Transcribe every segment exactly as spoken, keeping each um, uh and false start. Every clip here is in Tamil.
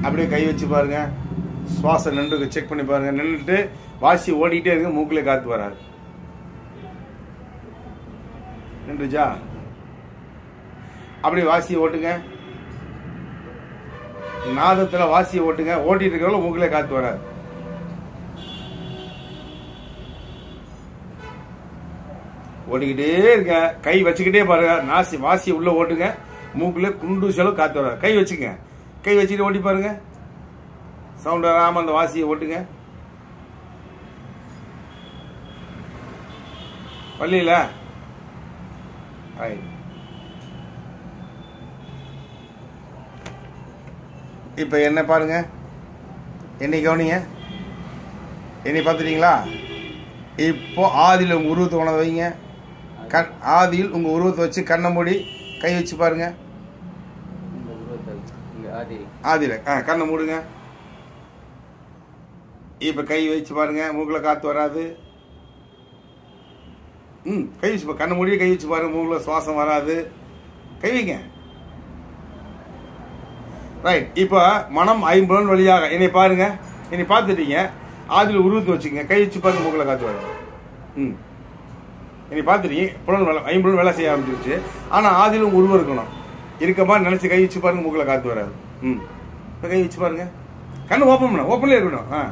அப்படியே கை வச்சு பாருங்க. சுவாசம் நின்று செக் பண்ணி பாருங்க. நின்றுட்டு வாசி ஓடிக்கிட்டே இருக்கு, மூக்குல காத்து வராது. நின்றுச்சா? அப்படி வாசியை ஓட்டுங்க. நாதத்துல வாசியை ஓட்டுங்க. ஓட்டிட்டு இருக்கவங்க மூக்குல காத்து வராது. ஓட்டிக்கிட்டே இருக்க. கை வச்சுக்கிட்டே பாருங்க. நாசி வாசியை உள்ள ஓட்டுங்க. மூக்குல குண்டு செலவு காத்து வராது. கை வச்சுங்க. கை வச்சுக்கிட்டு ஓட்டி பாருங்க. சவுண்ட் வராம அந்த வாசியை ஓட்டுங்க. பள்ளியில இப்ப என்ன பாருங்க. என்னை கவனிங்க. என்னை பார்த்துட்டீங்களா? இப்போ ஆதியில் உங்க உருவத்தை உணர வைங்க. கண் ஆதியில் உங்க உருவத்தை வச்சு கண்ணை மூடி கை வச்சு பாருங்க. ஆதியில கண்ணை மூடுங்க. இப்ப கை வச்சு பாருங்க. மூக்குல காத்து வராது. ம் கை வச்சு கண்ணை மூடி கை வச்சு பாருங்க. மூக்குல சுவாசம் வராது. கை வைங்க. ரைட். இப்ப மனம் ஐம்புலன் வழியாக என்னை பாருங்க. என்னை பார்த்துட்டீங்க. ஆதியில் உருவத்தை வச்சுக்கங்க. கை வச்சு பாருங்க. மூக்குல காத்து வராது. ம் என்னை பார்த்துட்டீங்க. புலன் வேலை ஐம்புலன் வேலை செய்ய ஆரம்பிச்சிருச்சு. ஆனா ஆதியிலும் உருவம் இருக்கணும். இருக்க மாதிரி நினைச்சு கை வச்சு பாருங்க. மூக்குல காத்து வராது. ம் இப்ப கை வச்சு பாருங்க. கண்ணு ஓப்பன் பண்ண ஓப்பன்ல இருக்கணும். ஆ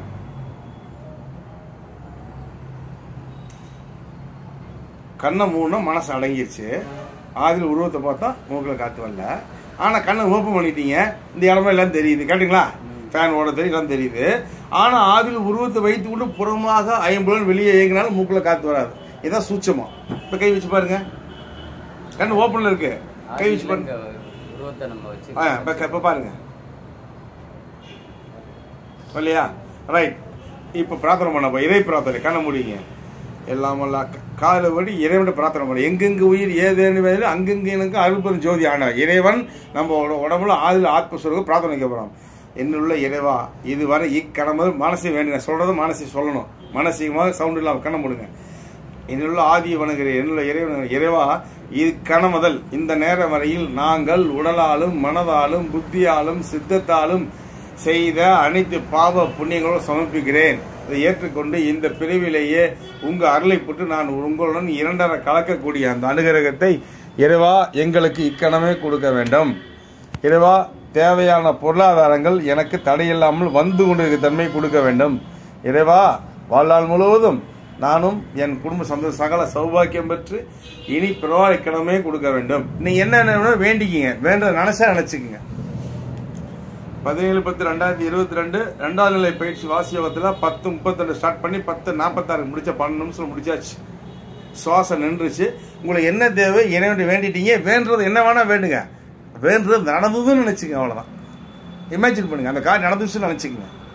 கண்ணை மூணு மனசு அடங்கிருச்சு. ஆதியில் உருவத்தை பார்த்தா மூக்குல காத்து வரல. ஆனா கண்ணை ஓப்பன் பண்ணிட்டீங்க. இந்த இடமா எல்லாம் தெரியுது. கேட்டுங்களா? ஃபேன் ஓட தெரியும், எல்லாம் தெரியுது. ஆனா ஆதியில் உருவத்தை வைத்து கொண்டு புறமாக ஐம்புலன் வெளியே இயங்கினாலும் மூக்குல காத்து வராது. இதான் சூட்சமா. இப்ப கை வச்சு பாருங்க. கண்ணு ஓப்பன்ல இருக்கு. கை வச்சு பாருங்க. இப்ப பாருங்க. இல்லையா? ரைட். இப்ப பிரார்த்தனை பண்ண இறை பிரார்த்தனை. கண்ண முடியுங்க. எல்லாம் கால வழி இறைவன் பிரார்த்தனை பண்ண. எங்கெங்கு உயிர் ஏதேன்னு அங்கெங்கு எனக்கு அருள்பெரும் ஜோதி ஆனார் இறைவன். நம்ம உடம்புல ஆதில் ஆத்மஸ்வரூப பிரார்த்தனை கேட்கிறோம். என்னுள்ள இறைவா இதுவரை இக்கணம் மனசை வேண்டுங்க. சொல்றது மனசை சொல்லணும். மானசீகமாக சவுண்ட் இல்லாம கண்ண முடிங்க. என்னுள்ள ஆதியை வணங்குகிறேன். என்னுள்ள இறைவன் இறைவா இக்கணம் முதல் இந்த நேரம் வரையில் நாங்கள் உடலாலும் மனதாலும் புத்தியாலும் சித்தத்தாலும் செய்த அனைத்து பாவ புண்ணியங்களும் சமர்ப்பிக்கிறேன். இதை ஏற்றுக்கொண்டு இந்த பிரிவிலேயே உங்க அருளை போட்டு நான் உங்களுடன் இரண்டரை கலக்கக்கூடிய அந்த அனுகிரகத்தை இறைவா எங்களுக்கு இக்கணமே கொடுக்க வேண்டும். இறைவா தேவையான பொருளாதாரங்கள் எனக்கு தடையில்லாமல் வந்து கொண்டிருக்க தன்மை கொடுக்க வேண்டும். இறைவா வாழ்நாள் முழுவதும் நானும் என் குடும்ப சந்த சகல சௌபாக்கியம் பெற்று இனி பிறவாய் இக்கணமே கொடுக்க வேண்டும். நீ என்ன வேண்டிக்கிங்க. வேண்டதை நினைச்சா நினைச்சுக்குங்க. பதினேழு பத்து ரெண்டாயிரத்தி இருபத்தி ரெண்டு ரெண்டாவது நிலை பயிற்சி வாசி யோகத்துல பத்து முப்பத்தி ரெண்டு ஸ்டார்ட் பண்ணி பத்து நாற்பத்தாறு முடிச்ச பன்னெண்டு நிமிஷம் முடிச்சாச்சு. சுவாசம் நின்றுச்சு. உங்களுக்கு என்ன தேவை இறைவன் வேண்டிட்டீங்க. வேண்டது என்ன வேணா வேண்டுங்க. வேண்டது நடந்ததுன்னு நினைச்சுங்க. அவ்வளவுதான். இமேஜின் பண்ணுங்க. அந்த காரியம் நடந்துச்சுன்னு நினைச்சுக்கங்க.